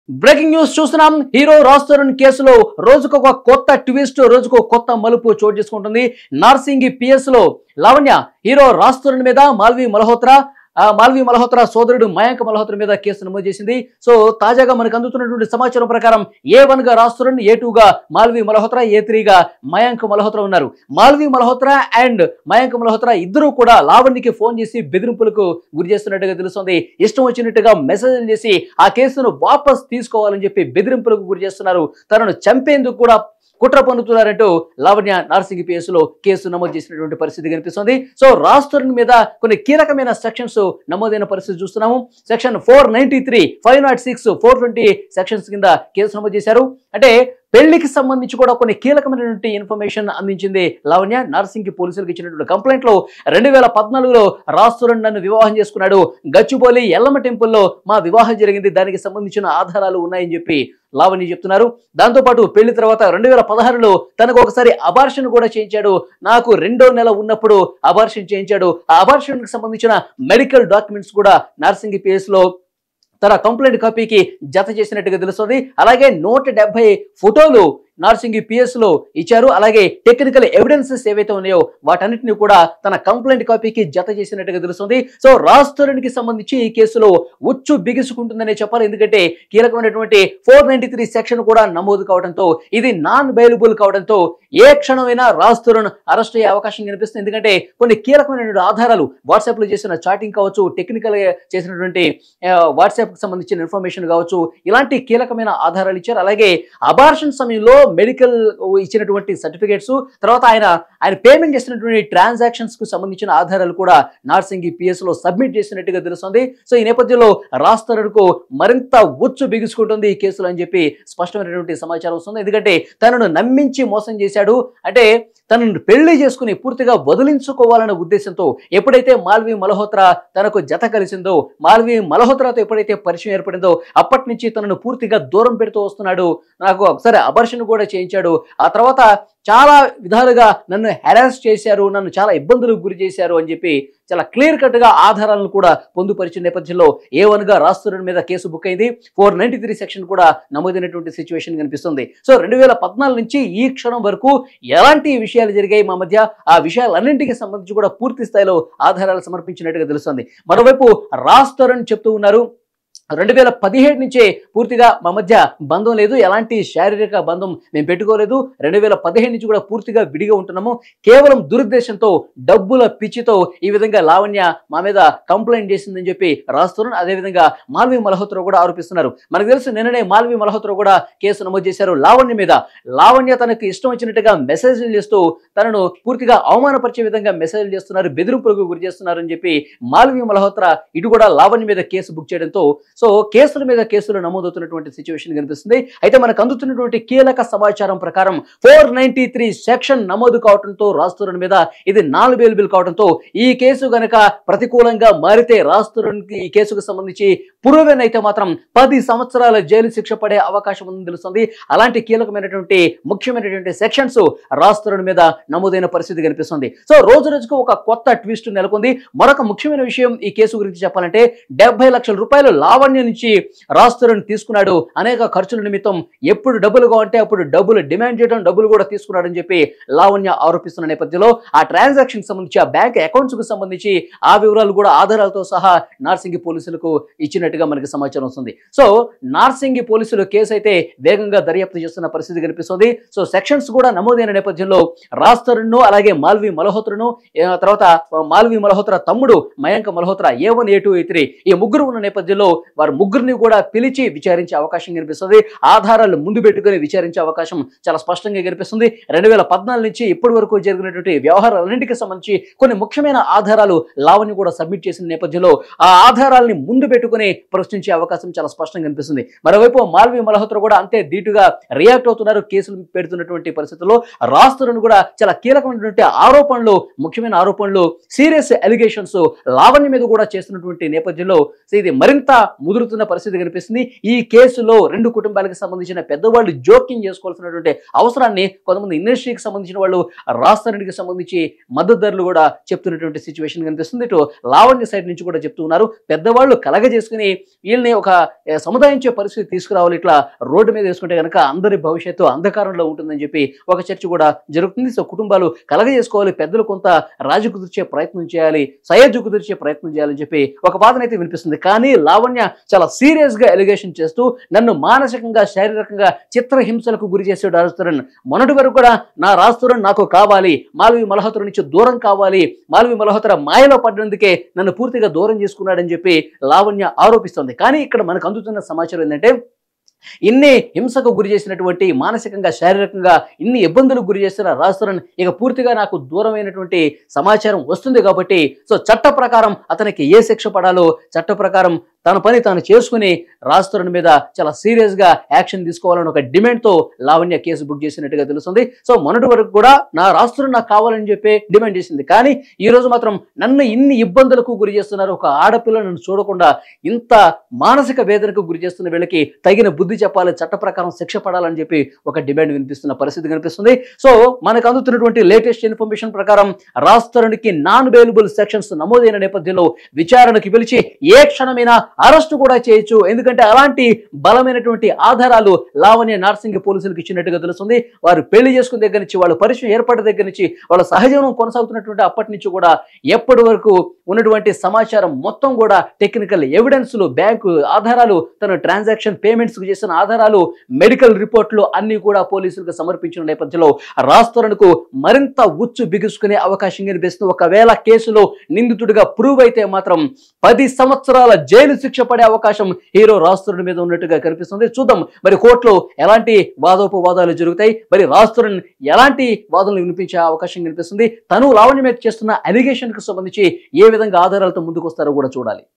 Breaking news చూస్తున్నాం. Hero Raj Tarun కేసులో రోజుకు ఒక కొత్త ట్విస్ట్, రోజుకు కొత్త మలుపు చోటు చేసుకుంటుంది. నార్సింగి పిఎస్ లో లావణ్య హీరో రాజ్ తరుణ్ మీద మాల్వి మల్హోత్రా సోదరుడు మయాంక్ మల్హోత్రా మీద కేసు నమోదు చేసింది. సో తాజాగా మనకు అందుతున్నటువంటి సమాచారం ప్రకారం A1 గా రాజ్ తరుణ్, A2 గా మాల్వి మల్హోత్రా, A3 గా మయాంక్ మల్హోత్రా ఉన్నారు. మాల్వి మల్హోత్రా అండ్ మయాంక్ మల్హోత్రా ఇద్దరు కూడా లావణ్యకి ఫోన్ చేసి బెదిరింపులకు గురి చేస్తున్నట్టుగా తెలుస్తుంది. ఇష్టం వచ్చినట్టుగా మెసేజ్లు చేసి ఆ కేసును వాపస్ తీసుకోవాలని చెప్పి బెదిరింపులకు గురి చేస్తున్నారు. తనను చంపేందుకు కూడా కుట్ర పన్నుతున్నారంటూ లావణ్య నార్సింగి పిఎస్ లో కేసు నమోదు చేసినటువంటి పరిస్థితి కనిపిస్తుంది. సో రాజ్ తరుణ్ మీద కొన్ని కీలకమైన సెక్షన్స్ నమోదైన పరిస్థితి చూస్తున్నాము. సెక్షన్ 493, 506, 420 సెక్షన్స్ కింద కేసు నమోదు చేశారు. అంటే పెళ్లికి సంబంధించి కూడా కొన్ని కీలకమైనటువంటి ఇన్ఫర్మేషన్ అందించింది లావణ్య. నార్సింగి పోలీసులకు ఇచ్చినటువంటి కంప్లైంట్ లో 2014లో రాజ్ తరుణ్ నన్ను వివాహం చేసుకున్నాడు, గచ్చిబౌలి ఎల్లమ్మ టెంపుల్లో మా వివాహం జరిగింది, దానికి సంబంధించిన ఆధారాలు ఉన్నాయని చెప్పి లావణ్య చెప్తున్నారు. దాంతోపాటు పెళ్లి తర్వాత 2016లో తనకు ఒకసారి అబార్షన్ కూడా చేయించాడు, నాకు 2వ నెల ఉన్నప్పుడు అబార్షన్ చేయించాడు. ఆ అబార్షన్ కి సంబంధించిన మెడికల్ డాక్యుమెంట్స్ కూడా నార్సింగి పిఎస్ లో తన కంప్లైంట్ కాపీకి జత చేసినట్టుగా తెలుస్తుంది. అలాగే 170 ఫోటోలు నార్సింగి పిఎస్ లో ఇచ్చారు. అలాగే టెక్నికల్ ఎవిడెన్సెస్ ఏవైతే ఉన్నాయో వాటన్నిటిని కూడా తన కంప్లైంట్ కాపీకి జత చేసినట్టుగా తెలుస్తుంది. సో రాజ్ తరుణ్ కి సంబంధించి ఈ కేసులో ఉచ్చు బిగుసుకుంటుందనే చెప్పాలి. ఎందుకంటే కీలకమైనటువంటి 493 సెక్షన్ కూడా నమోదు కావడంతో ఇది నాన్ బెయిలబుల్ కావడంతో ఏ క్షణమైనా రాజ్ తరుణ్ అరెస్ట్ అయ్యే అవకాశం కనిపిస్తుంది. ఎందుకంటే కొన్ని కీలకమైనటువంటి ఆధారాలు, వాట్సాప్ లో చేసిన చాటింగ్ కావచ్చు, టెక్నికల్ గా చేసినటువంటి వాట్సాప్ కి సంబంధించిన ఇన్ఫర్మేషన్ కావచ్చు, ఇలాంటి కీలకమైన ఆధారాలు ఇచ్చారు. అలాగే అబార్షన్ సమయంలో మెడికల్ ఇచ్చినటువంటి సర్టిఫికేట్స్, తర్వాత ఆయన పేమెంట్ చేసినటువంటి ట్రాన్సాక్షన్స్ కు సంబంధించిన ఆధారాలు కూడా నార్సింగి పిఎస్ లో సబ్మిట్ చేసినట్టుగా తెలుస్తుంది. సో ఈ నేపథ్యంలో రాజ్ తరుణ్ కు మరింత ఉచ్చు బిగుసుకుంటుంది ఈ కేసులో అని చెప్పి స్పష్టమైనటువంటి సమాచారం వస్తుంది. ఎందుకంటే తనను నమ్మించి మోసం చేశాడు, అంటే తనను పెళ్లి చేసుకుని పూర్తిగా వదిలించుకోవాలనే ఉద్దేశంతో ఎప్పుడైతే మాల్వి మల్హోత్రా తనకు జత కలిసిందో, మాల్వి మల్హోత్రాతో ఎప్పుడైతే పరిచయం ఏర్పడిందో అప్పటి నుంచి తనను పూర్తిగా దూరం పెడుతూ వస్తున్నాడు. నాకు ఒకసారి అబార్షన్ కూడా చేయించాడు, ఆ తర్వాత చాలా విధాలుగా నన్ను హెరాస్ చేశారు, నన్ను చాలా ఇబ్బందులకు గురి చేశారు అని చెప్పి చాలా క్లియర్ కట్ గా ఆధారాలను కూడా పొందుపరిచిన నేపథ్యంలో A1 గా రాజ్ తరుణ్ మీద కేసు బుక్ అయింది. 493 సెక్షన్ కూడా నమోదైనటువంటి సిచ్యువేషన్ కనిపిస్తుంది. సో 2014 నుంచి ఈ క్షణం వరకు ఎలాంటి విషయాలు జరిగాయి మా మధ్య, ఆ విషయాలన్నింటికి సంబంధించి కూడా పూర్తి స్థాయిలో ఆధారాలు సమర్పించినట్టుగా తెలుస్తుంది. మరోవైపు రాజ్ తరుణ్ చెప్తూ ఉన్నారు, 2017 నుంచే పూర్తిగా మా మధ్య బంధం లేదు, ఎలాంటి శారీరక బంధం మేము పెట్టుకోలేదు, 2015 నుంచి కూడా పూర్తిగా విడిగా ఉంటున్నాము, కేవలం దురుద్దేశంతో డబ్బుల పిచ్చితో ఈ విధంగా లావణ్య మా మీద కంప్లైంట్ చేసిందని చెప్పి రాజ్ తరుణ్, అదేవిధంగా మాల్వి మల్హోత్రా కూడా ఆరోపిస్తున్నారు. మనకు తెలుసు నిన్ననే మాల్వి మల్హోత్రా కూడా కేసు నమోదు చేశారు లావణ్య మీద. లావణ్య తనకు ఇష్టం వచ్చినట్టుగా మెసేజ్లు చేస్తూ తనను పూర్తిగా అవమానపరిచే విధంగా మెసేజ్లు చేస్తున్నారు, బెదిరింపులకు గురి చేస్తున్నారు అని చెప్పి మాల్వి మల్హోత్రా ఇటు కూడా లావణ్య మీద కేసు బుక్ చేయడంతో సో కేసుల మీద కేసులు నమోదవుతున్నటువంటి సిచ్యువేషన్ కనిపిస్తుంది. అయితే మనకు అందుతున్నటువంటి కీలక సమాచారం ప్రకారం 493 సెక్షన్ నమోదు కావడంతో రాజ్ తరుణ్ మీద ఇది నాన్ బెయిలబుల్ కావడంతో ఈ కేసు గనక ప్రతికూలంగా మారితే రాజ్ తరుణ్ కి ఈ కేసుకు సంబంధించి ప్రూవెన్ అయితే మాత్రం 10 సంవత్సరాల జైలు శిక్ష పడే అవకాశం ఉందని తెలుస్తుంది. అలాంటి కీలకమైనటువంటి ముఖ్యమైనటువంటి సెక్షన్స్ రాజ్ తరుణ్ మీద నమోదైన పరిస్థితి కనిపిస్తుంది. సో రోజు రోజుకు ఒక కొత్త ట్విస్ట్ నెలకొంది. మరొక ముఖ్యమైన విషయం ఈ కేసు గురించి చెప్పాలంటే 70 లక్షల రూపాయలు లావణ్య నుంచి రాజ్ తరుణ్ తీసుకున్నాడు. అనేక ఖర్చుల నిమిత్తం ఎప్పుడు డబ్బులు కావాలంటే అప్పుడు డబ్బులు డిమాండ్ చేయడం, డబ్బులు కూడా తీసుకున్నాడని చెప్పి లావణ్య ఆరోపిస్తున్న నేపథ్యంలో ఆ ట్రాన్సాక్షన్ సంబంధించి, ఆ బ్యాంక్ అకౌంట్స్ కు సంబంధించి ఆ వివరాలు కూడా ఆధారాలతో సహా నార్సింగి పోలీసులకు ఇచ్చినట్టుగా మనకి సమాచారం వస్తుంది. సో నార్సింగి పోలీసులు కేసు అయితే వేగంగా దర్యాప్తు చేస్తున్న పరిస్థితి కనిపిస్తుంది. సో సెక్షన్స్ కూడా నమోదైన నేపథ్యంలో రాజ్ తరుణ్ అలాగే మాల్వి మల్హోత్రాను, తర్వాత మాల్వి మల్హోత్రా తమ్ముడు Mayank Malhotra A1, A2, A3 ఈ ముగ్గురు ఉన్న నేపథ్యంలో వారు ముగ్గురిని కూడా పిలిచి విచారించే అవకాశం కనిపిస్తుంది. ఆధారాలు ముందు పెట్టుకుని విచారించే అవకాశం చాలా స్పష్టంగా కనిపిస్తుంది. 2014 నుంచి ఇప్పటి వరకు జరిగినటువంటి వ్యవహారాలన్నింటికి సంబంధించి కొన్ని ముఖ్యమైన ఆధారాలు లావణ్య కూడా సబ్మిట్ చేసిన నేపథ్యంలో ఆ ఆధారాలని ముందు పెట్టుకుని ప్రశ్నించే అవకాశం చాలా స్పష్టంగా కనిపిస్తుంది. మరోవైపు మాల్వి మల్హోత్రా కూడా అంతే ధీటుగా రియాక్ట్ అవుతున్నారు. కేసులు పెడుతున్నటువంటి పరిస్థితుల్లో రాజ్ తరుణ్ కూడా చాలా కీలకమైనటువంటి ఆరోపణలు, ముఖ్యమైన ఆరోపణలు, సీరియస్ అలిగేషన్స్ లావణ్య మీద కూడా చేస్తున్నటువంటి నేపథ్యంలో ఇది మరింత ముదురుతున్న పరిస్థితి కనిపిస్తుంది. ఈ కేసులో రెండు కుటుంబాలకు సంబంధించిన పెద్దవాళ్ళు జోక్యం చేసుకోవాల్సినటువంటి అవసరాన్ని కొంతమంది ఇండస్ట్రీకి సంబంధించిన వాళ్ళు రాష్ట్రానికి సంబంధించి మద్దతుదారులు కూడా చెప్తున్నటువంటి సిచ్యువేషన్ కనిపిస్తుంది. ఇటు లావణ్య సైడ్ నుంచి కూడా చెప్తూ ఉన్నారు, పెద్దవాళ్ళు కలగజేసుకుని వీళ్ళని ఒక సముదాయించే పరిస్థితి తీసుకురావాలి, ఇట్లా రోడ్డు మీద వేసుకుంటే కనుక అందరి భవిష్యత్తు అంధకారంలో ఉంటుందని చెప్పి ఒక చర్చ కూడా జరుగుతుంది. సో కుటుంబాలు కలగజేసుకోవాలి, పెద్దలు కొంత రాజు కుదిర్చే ప్రయత్నం చేయాలి, సయోధ్య కుదిర్చే ప్రయత్నం చేయాలని చెప్పి ఒక వాదన అయితే వినిపిస్తుంది. కానీ లావణ్య చాలా సీరియస్ గా ఎలిగేషన్ చేస్తూ నన్ను మానసికంగా శారీరకంగా చిత్రహింసలకు గురి చేసే రాజతరుణ్, మొన్నటి వరకు కూడా నా రాజతరుణ్ నాకు కావాలి, మాల్వి మల్హోత్రా నుంచి దూరం కావాలి, మాల్వి మల్హోత్రా మాయలో పడినందుకే నన్ను పూర్తిగా దూరం చేసుకున్నాడని చెప్పి లావణ్య ఆరోపిస్తోంది. కానీ ఇక్కడ మనకు అందుతున్న సమాచారం ఏంటంటే, ఇన్ని హింసకు గురి చేసినటువంటి, మానసికంగా శారీరకంగా ఇన్ని ఇబ్బందులకు గురి చేసిన రాజతరుణ్ ఇక పూర్తిగా నాకు దూరమైనటువంటి సమాచారం వస్తుంది కాబట్టి సో చట్ట ప్రకారం అతనికి ఏ శిక్ష పడాలో చట్ట ప్రకారం తన పని తాను చేసుకుని రాజతరుణ్ మీద చాలా సీరియస్ గా యాక్షన్ తీసుకోవాలని ఒక డిమాండ్ తో లావణ్య కేసు బుక్ చేసినట్టుగా తెలుస్తుంది. సో మొన్నటి వరకు కూడా నా రాజతరుణ్ నాకు కావాలని చెప్పి డిమాండ్ చేసింది. కానీ ఈ రోజు మాత్రం నన్ను ఇన్ని ఇబ్బందులకు గురి చేస్తున్నారు, ఒక ఆడపిల్ల నన్ను చూడకుండా ఇంత మానసిక వేదనకు గురి చేస్తున్న వీళ్ళకి తగిన బుద్ధి చెప్పాలి, చట్ట ప్రకారం శిక్ష పడాలని చెప్పి ఒక డిమాండ్ వినిపిస్తున్న పరిస్థితి కనిపిస్తుంది. సో మనకు అందుతున్నటువంటి లేటెస్ట్ ఇన్ఫర్మేషన్ ప్రకారం రాజతరుణ్కి నాన్ బెయిలబుల్ సెక్షన్స్ నమోదైన నేపథ్యంలో విచారణకు పిలిచి ఏ క్షణమైనా అరెస్టు కూడా చేయొచ్చు. ఎందుకంటే అలాంటి బలమైనటువంటి ఆధారాలు లావణ్య నార్సింగ్ పోలీసులకు ఇచ్చినట్టుగా తెలుస్తుంది. వారు పెళ్లి చేసుకున్న దగ్గర నుంచి, వాళ్ళ పరిచయం ఏర్పడిన దగ్గర నుంచి, వాళ్ళ సహజీవనం కొనసాగుతున్నటువంటి అప్పటి నుంచి కూడా ఎప్పటి వరకు ఉన్నటువంటి సమాచారం మొత్తం కూడా టెక్నికల్ ఎవిడెన్స్లు, బ్యాంకు ఆధారాలు, తన ట్రాన్సాక్షన్ పేమెంట్స్ చేసిన ఆధారాలు, మెడికల్ రిపోర్ట్లు అన్ని కూడా పోలీసులకు సమర్పించిన నేపథ్యంలో రాజతరుణ్కు మరింత ఉచ్చు బిగుసుకునే అవకాశం కనిపిస్తుంది. ఒకవేళ కేసులో నిందితుడిగా ప్రూవ్ అయితే మాత్రం 10 సంవత్సరాల జైలు శిక్ష పడే అవకాశం హీరో రాజతరుణ్ మీద ఉన్నట్టుగా కనిపిస్తుంది. చూద్దాం మరి కోర్టులో ఎలాంటి వాదోపవాదాలు జరుగుతాయి, మరి రాజతరుణ్ ఎలాంటి వాదనలు వినిపించే అవకాశం కనిపిస్తుంది, తను లావణ్య మీద చేస్తున్న అలిగేషన్ కు సంబంధించి ఏ విధంగా ఆధారాలతో ముందుకు వస్తారో కూడా చూడాలి.